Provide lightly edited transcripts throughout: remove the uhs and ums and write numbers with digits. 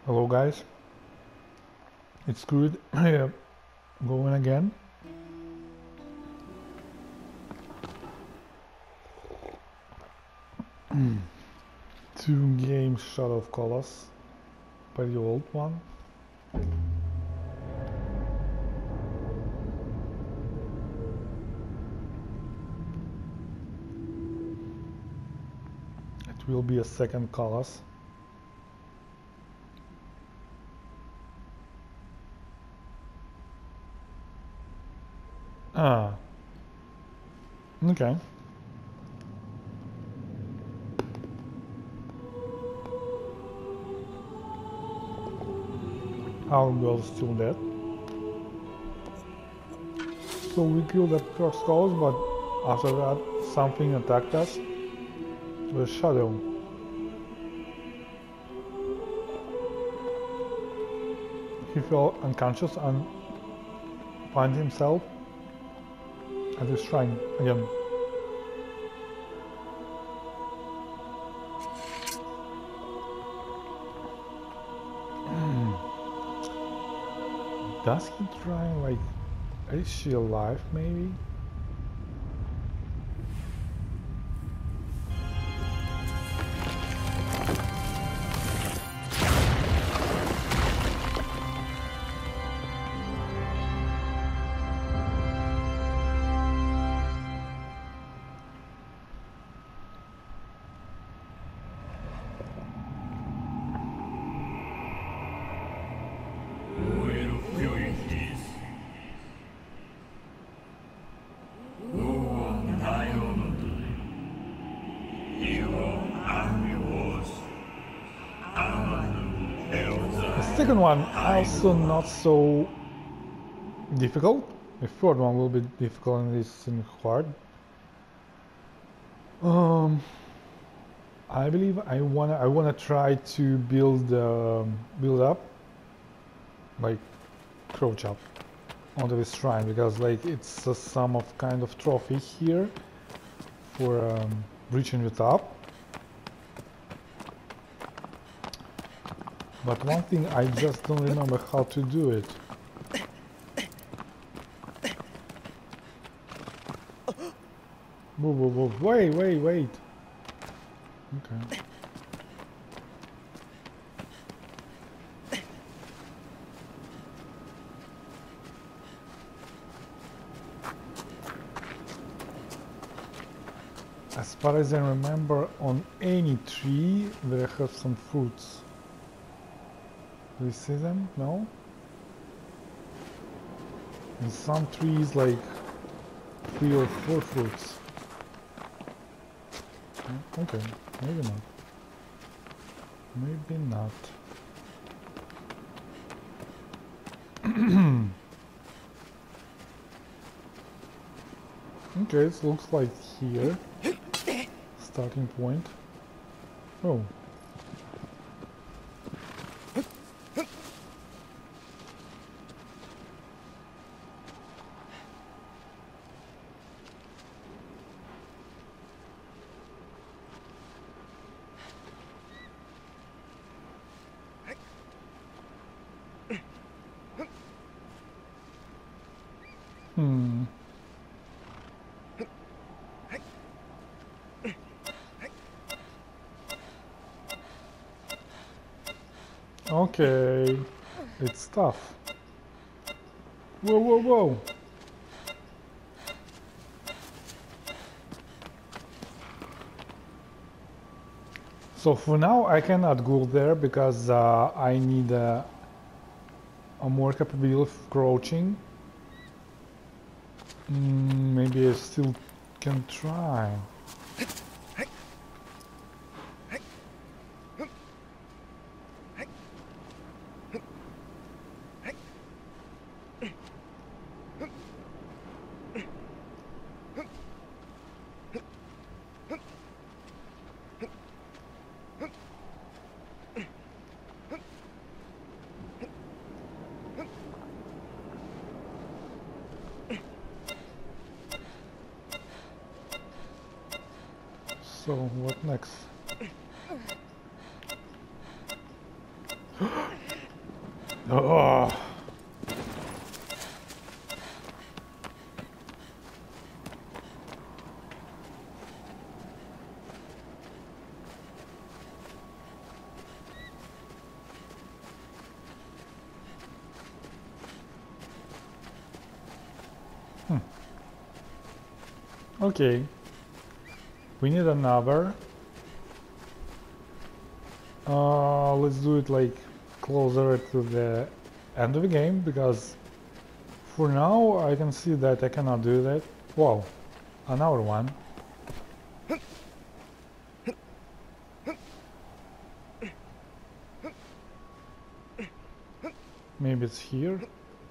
Hello guys, it's good. Going again. Two games shot of Colossus, pretty old one. It will be a second Colossus. Ah, okay. Our girl is still dead. So we killed that first Colossus, but after that something attacked us. The shadow. He fell unconscious and found himself at the shrine again. Does he try, like, is she alive maybe? The second one also not so difficult. The third one will be difficult and it's hard. I believe I wanna try to build up, like, crouch up onto this shrine, because like it's some of kind of trophy here for reaching the top. But one thing, I just don't remember how to do it. Whoa, whoa, whoa. Wait. Okay. As far as I remember, on any tree there have some fruits. Do you see them? No? In some trees, like 3 or 4 fruits. Okay, maybe not. Maybe not. Okay, it looks like here. Starting point. Oh. Okay, it's tough. Whoa, whoa, whoa. So for now I cannot go there because I need a more capability of crouching. Maybe I still can try. So what next? Oh. Okay. We need another. Let's do it like closer to the end of the game, because for now I can see that I cannot do that. Wow, another one. Maybe it's here.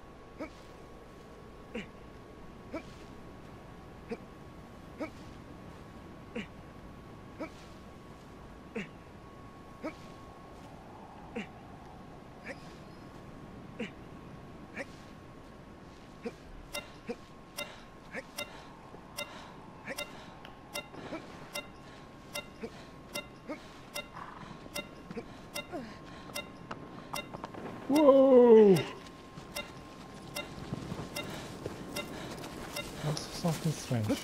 Whoa! That's something strange.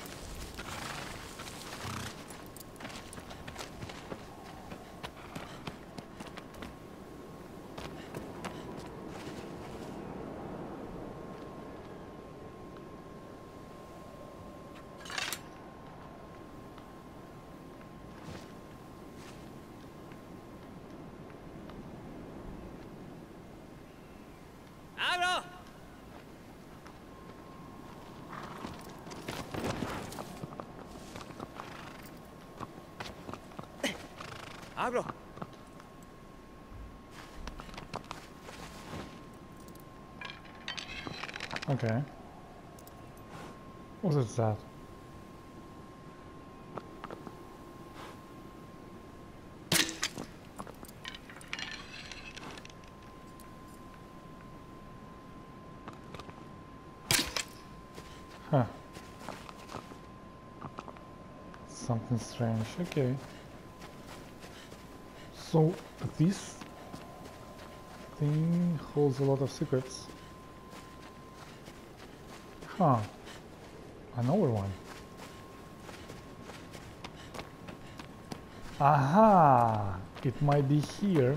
Abro. Okay. What is that? Huh. Something strange. Okay. So this thing holds a lot of secrets. Huh. Another one. Aha! It might be here.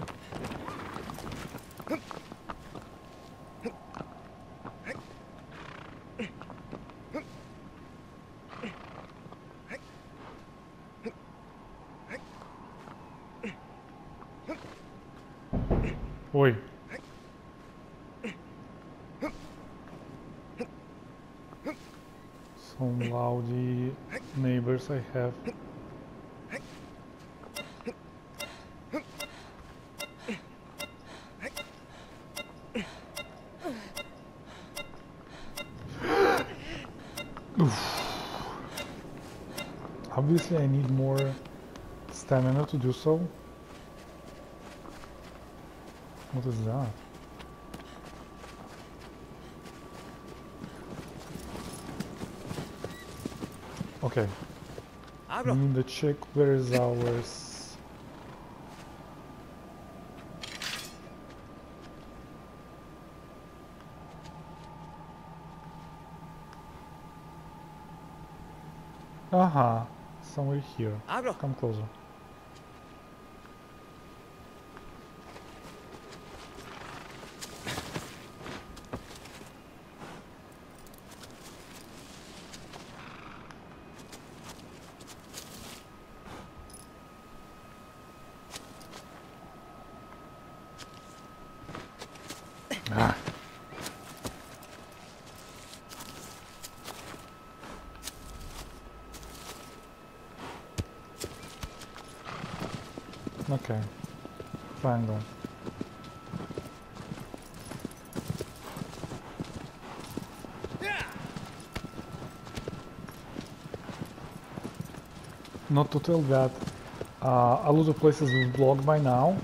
Oi. Some loudy neighbors I have. Obviously I need more stamina to do so. What is that? Okay. We need to check where is ours. Aha, somewhere here. Come closer. Ah. Okay. Triangle. Not to tell that a lot of places will block by now.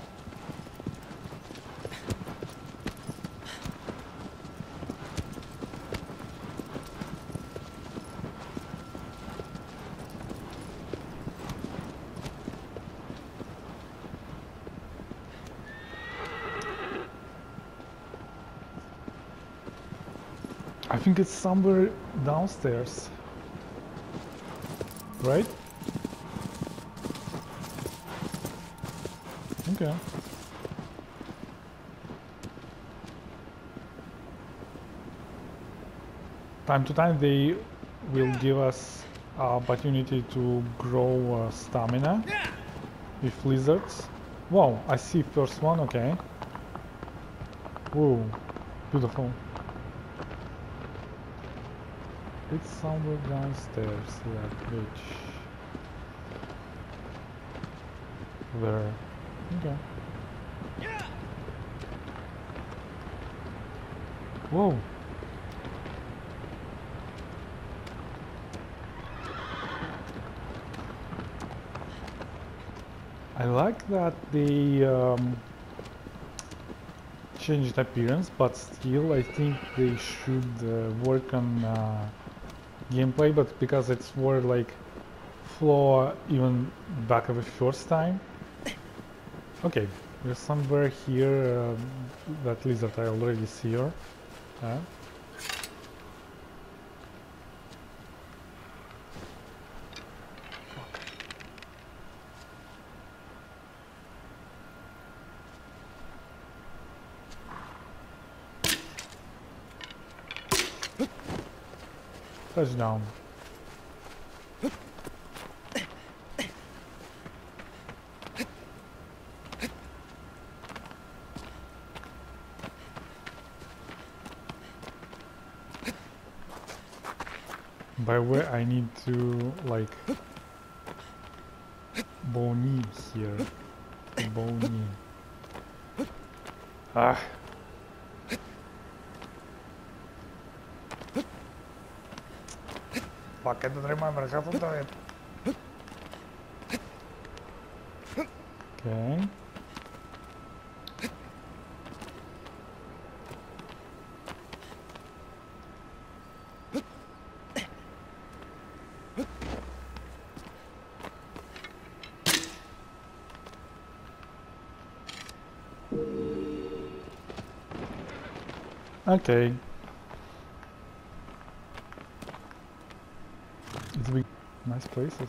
I think it's somewhere downstairs. Right? Okay. Time to time they will give us opportunity to grow stamina with lizards. Wow, I see first one, okay. Whoa, beautiful. It's somewhere downstairs, yeah, which... There. Okay. Whoa. I like that they changed appearance, but still I think they should work on gameplay, but because it's more like flaw even back of the first time. Okay, there's somewhere here that lizard I already see her. Touchdown. By the way, I need to like bony here. Bony. Ah. Fuck, I don't remember how to do it. Okay. Okay. It's big, nice places.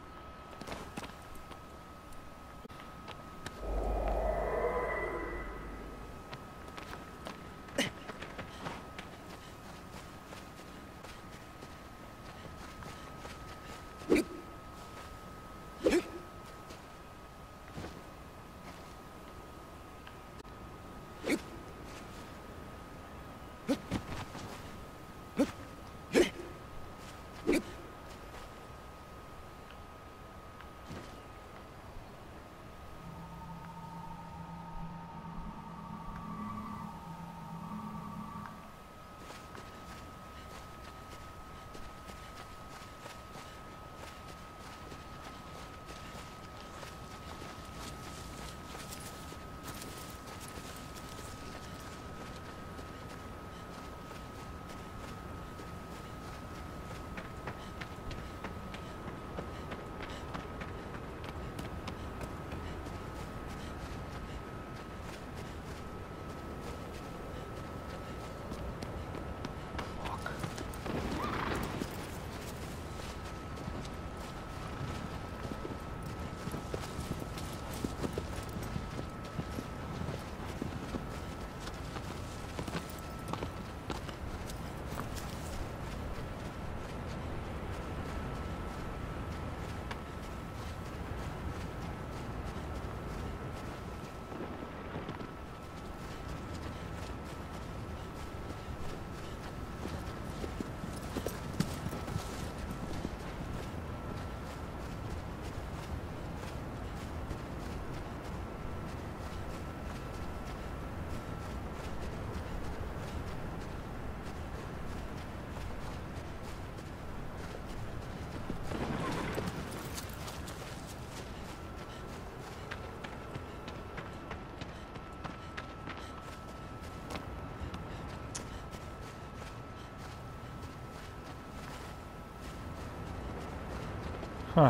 Huh.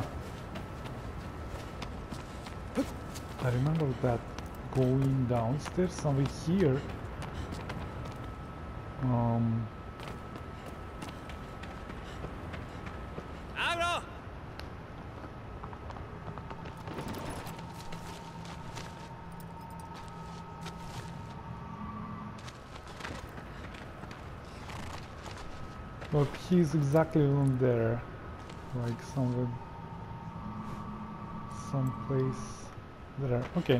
I remember that going downstairs somewhere here. Look, he's exactly on there, like somewhere, someplace there. Okay.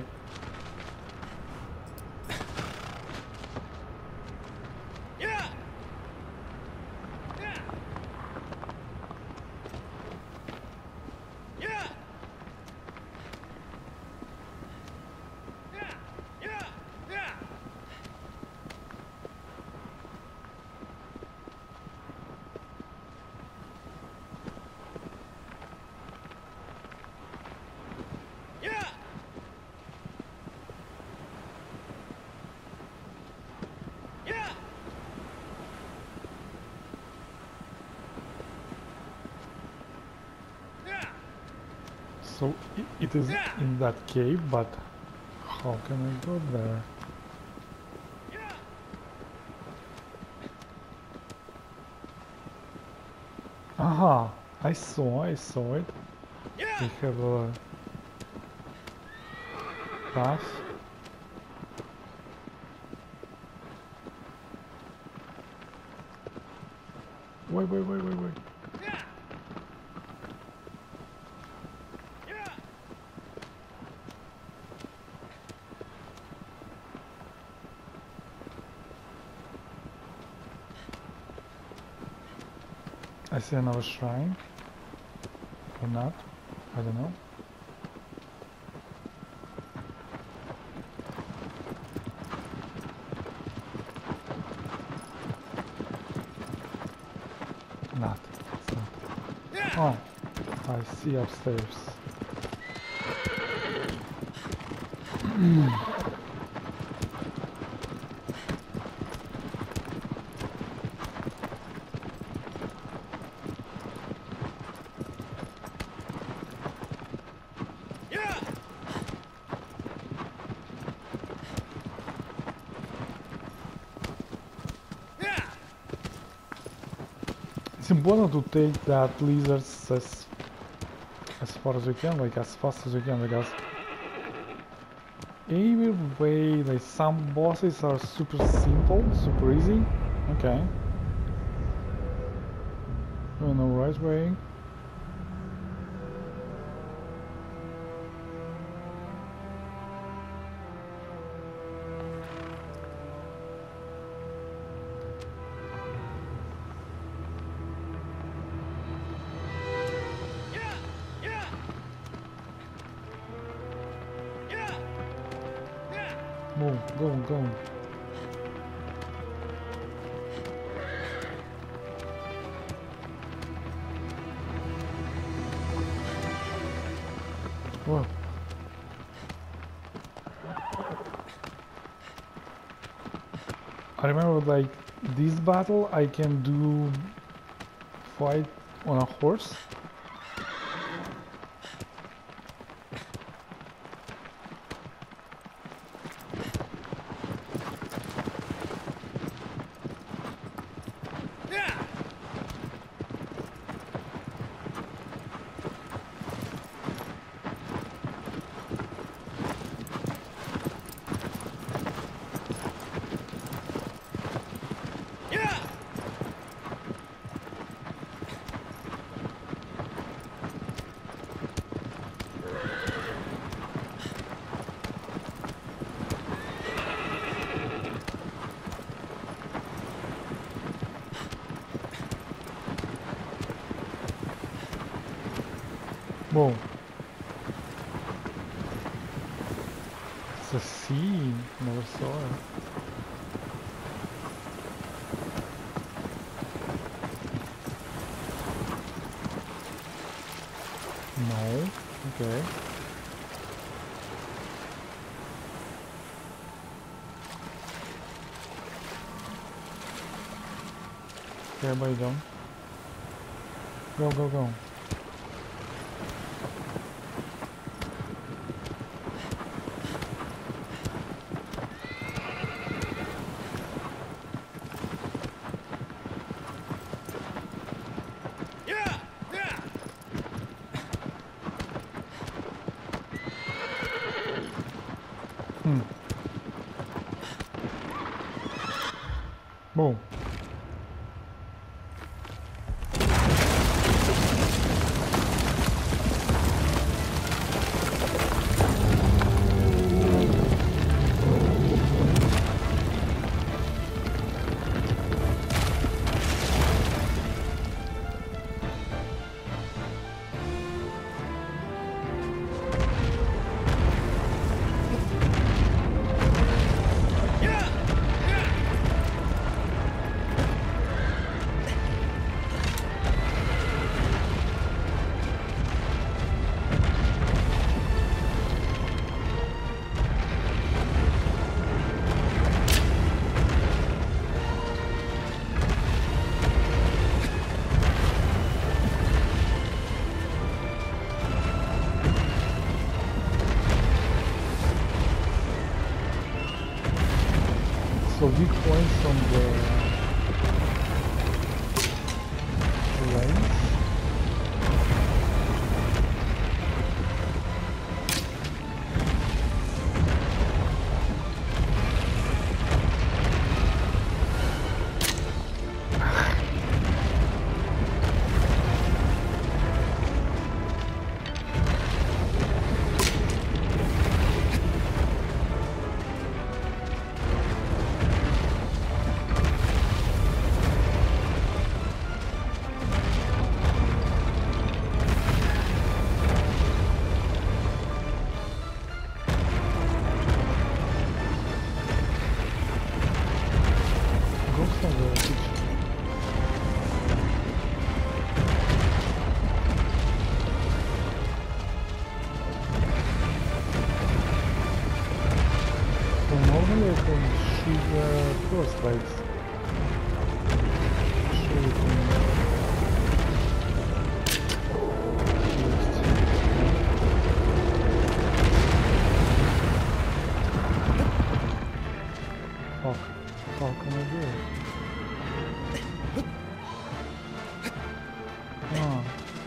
So it is in that cave, but how can I go there? Aha! I saw it. We have a path. Wait. I see another shrine. Or not. I don't know. Not. It's not. Oh, I see upstairs. It's important to take that lizards as far as we can, like as fast as we can, because either way, like some bosses are super simple, super easy. Okay. Going the right way. Go. Whoa. I remember, like, this battle I can do fight on a horse. Whoa. It's a sea. Never saw it. No. Okay. Okay, everybody go. Go. Boom. So weak points on the lanes. Normally I can shoot crossbites. Fuck. How can I do it? Ah.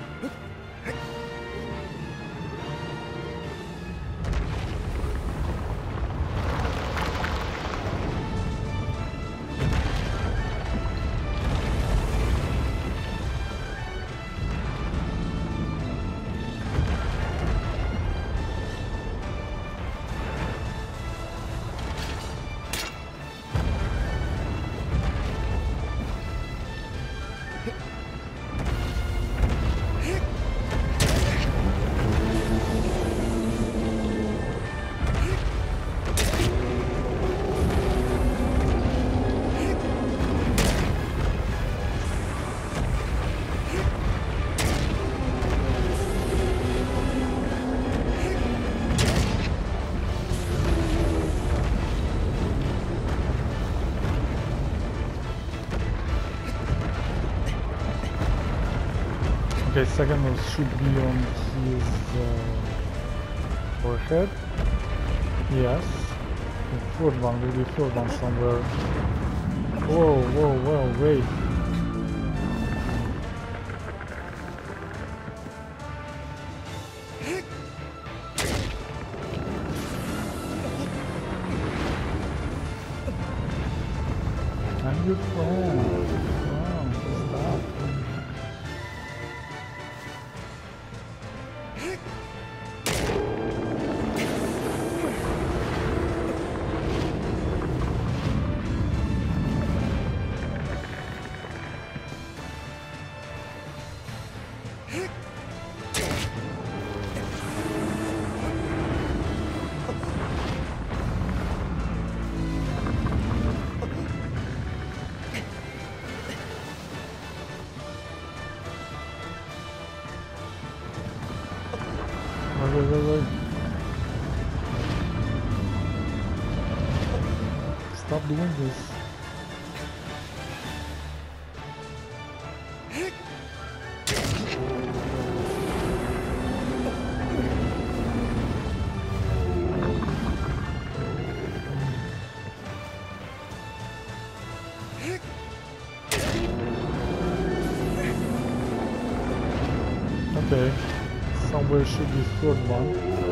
Okay, second one should be on his forehead. Yes. The third one will be third one somewhere. Whoa, whoa, whoa, wait. I'm your friend. Wow, stop. Wait. Stop doing this. Okay. Somewhere should be third one.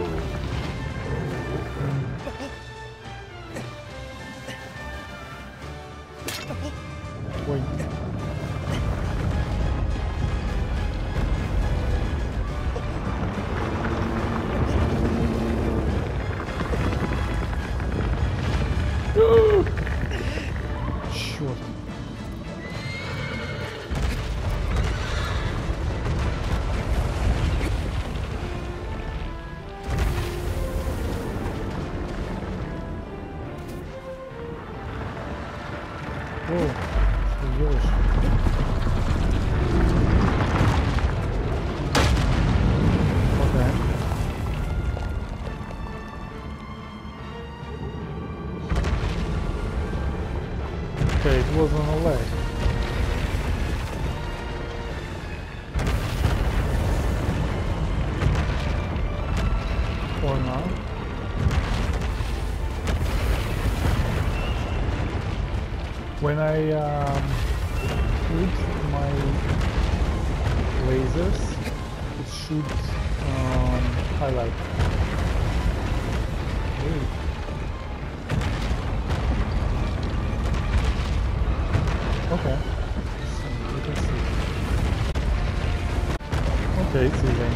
Wait. Short. Oh, yours. Okay. Okay, it was on a leg. For now. When I shoot my lasers, it should highlight. Really? Okay. So we can see. Okay, it's easy.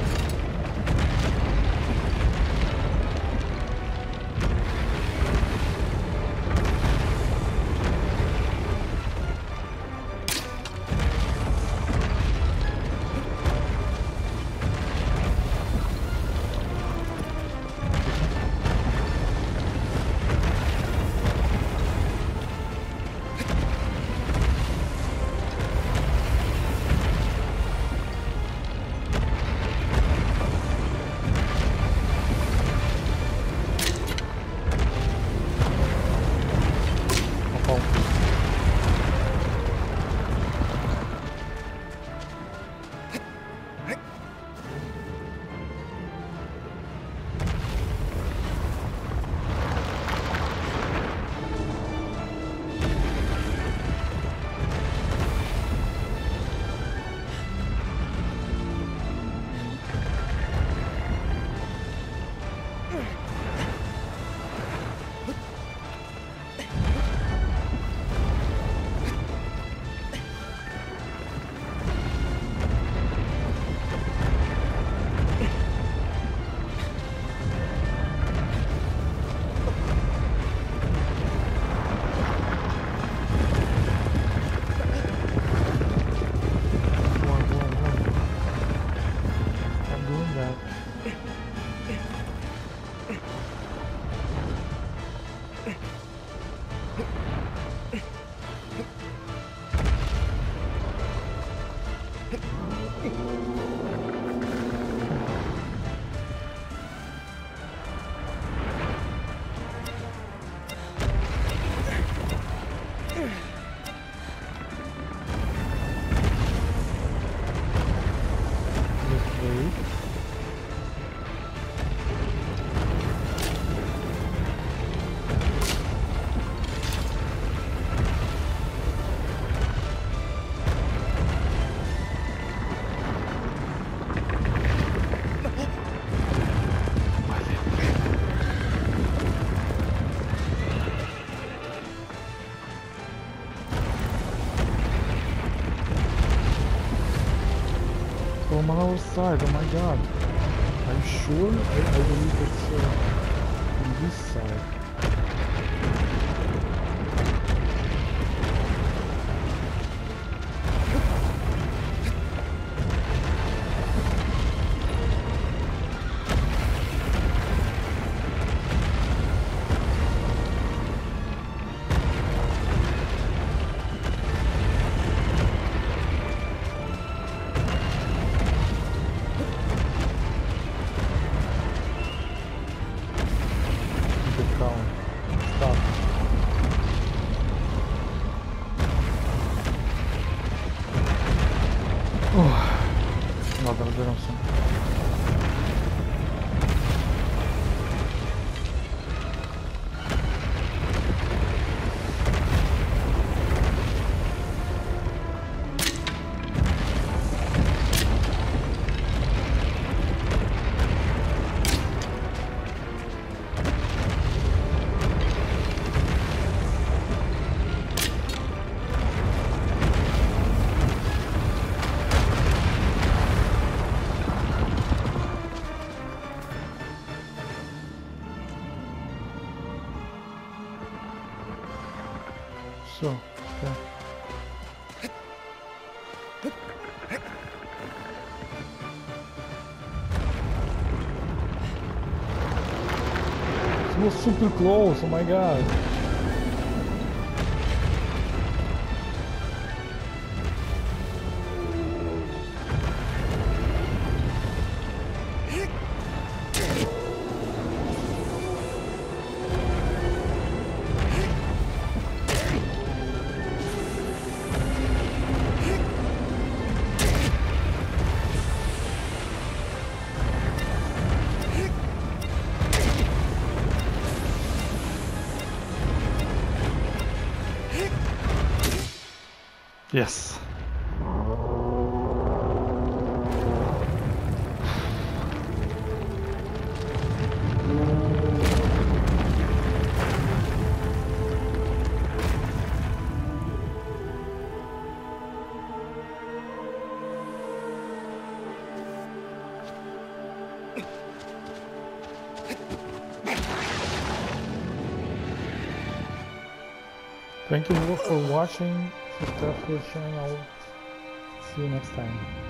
From our side, oh my god. Are you sure? I believe it's on this side. Ладно, разберемся. Все, да. It was super close, oh my god. Yes. Thank you all for watching. Subscribe for the channel. See you next time.